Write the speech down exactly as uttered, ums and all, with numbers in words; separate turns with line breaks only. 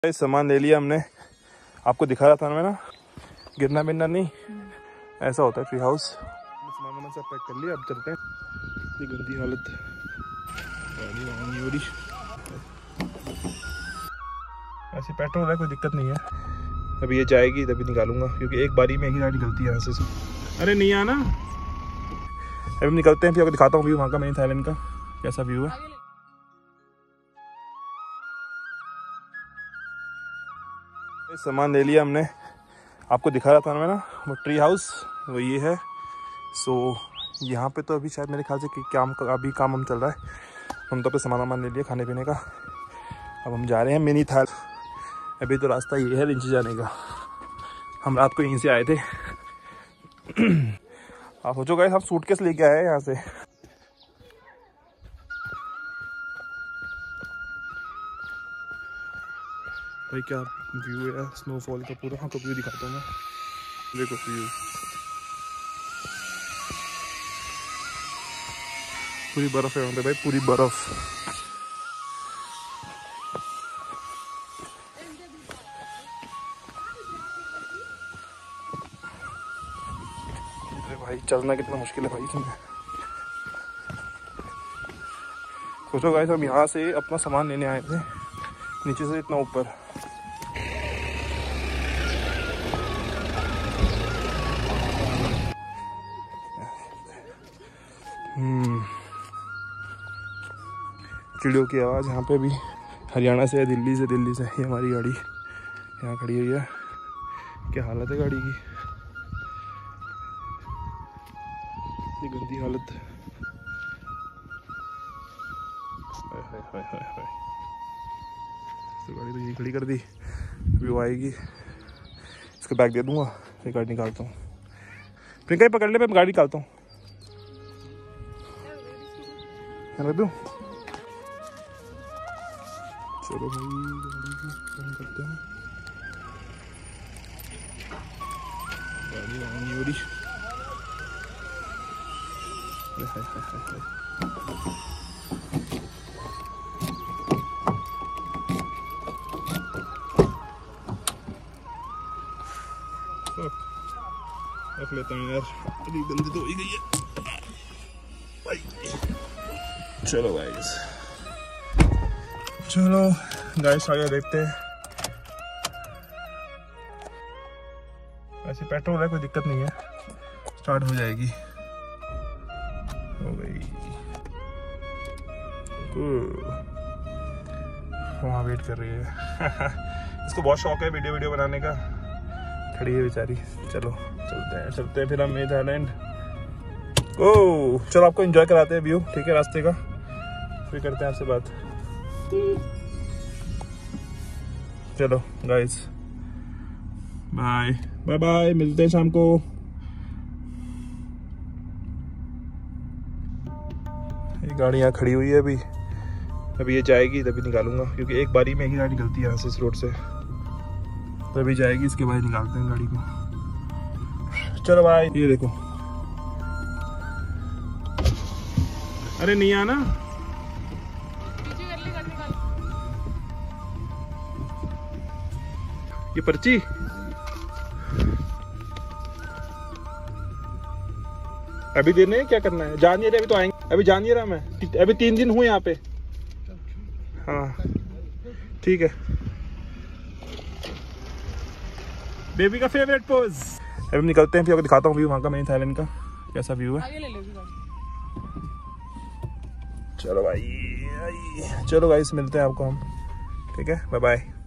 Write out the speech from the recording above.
सामान ले लिया हमने, आपको दिखा रहा था मैं ना, गिरना बिरना नहीं, ऐसा होता है ट्री हाउस। सामान वामान सब पैक कर लिया, अब चलते हैं। इतनी गंदी हालत, गाड़ी वहाँ नहीं हो रही। ऐसे पेट्रोल है, कोई दिक्कत नहीं है। अभी ये जाएगी तभी निकालूंगा, क्योंकि एक बारी में ही गाड़ी निकलती है यहाँ से। अरे नहीं आना, अभी निकलते हैं, फिर आपको दिखाता हूँ व्यू वहाँ का, मेन थाईलैंड का कैसा व्यू है। सामान ले लिया हमने, आपको दिखा रहा था मैं ना, वो ट्री हाउस वो ये है। सो यहाँ पे तो अभी शायद मेरे ख्याल से कि काम अभी काम हम चल रहा है। हम तो अपने सामान वामान ले लिया खाने पीने का, अब हम जा रहे हैं मिनी थाल। अभी तो रास्ता ये है नीचे जाने का, हम रात को यहीं से आए थे। आप सोचो गाइस, हम सूटकेस लेके आए हैं यहाँ से। भाई क्या व्यू है स्नोफॉल का पूरा, हाँ तो व्यू दिखाता हूँ मैं, देखो व्यू पूरी बर्फ है वहाँ पे भाई, पूरी बर्फ। अरे भाई चलना कितना मुश्किल है भाई इसमें। सोचो गाइस, हम यहाँ से अपना सामान लेने आए थे, नीचे से इतना ऊपर। हम्म चिड़ियों की आवाज़ यहाँ पे भी, हरियाणा से, दिल्ली से, दिल्ली से। ये हमारी गाड़ी यहाँ खड़ी हुई है, क्या हालत है गाड़ी की, इतनी गंदी हालत। हाय हाय हाय हाय हाय, तो गाड़ी तो यही खड़ी कर दी, अभी वो आएगी, इसको बैग दे दूंगा, फिर गाड़ी निकालता हूँ। प्रियंका ही पकड़ ले, मैं गाड़ी निकालता हूँ, रख दूँ। चलो भाई गाड़ी को बंद करते हैं, गाड़ी वहाँ नहीं हो रही। हाय हाय हाय हाय, रख लेता हूँ यार, अभी गंदी तो हो ही गई है भाई। चलो गाइस, चलो गाइस आगे देखते हैं। वैसे पेट्रोल है, कोई दिक्कत नहीं है, स्टार्ट हो जाएगी। हो गई, वहाँ वेट कर रही है। इसको बहुत शौक है वीडियो वीडियो बनाने का, खड़ी है बेचारी। चलो चलते हैं चलते हैं फिर हम थाईलैंड। ओह चलो आपको एंजॉय कराते हैं व्यू, ठीक है, रास्ते का, फिर करते हैं आपसे बात। चलो गाइस, बाय बाय बाय, मिलते हैं शाम को। ये गाड़ी यहाँ खड़ी हुई है अभी, अभी ये जाएगी तभी निकालूंगा, क्योंकि एक बारी में ही गाड़ी निकलती है यहाँ से, इस रोड से। तभी जाएगी, इसके बाद निकालते हैं गाड़ी को। चलो भाई, ये देखो, अरे नहीं आना, ये पर्ची अभी देने है, क्या करना है, जान नहीं रहे, अभी तो आएंगे, अभी जान नहीं रहा मैं, अभी तीन दिन हुए यहाँ पे। हाँ ठीक है, बेबी का फेवरेट पोज। अभी निकलते हैं, फिर आपको दिखाता हूँ व्यू वहाँ का, मेन थाईलैंड का कैसा व्यू है। चलो भाई, चलो गाइस मिलते हैं आपको हम, ठीक है, बाय बाय।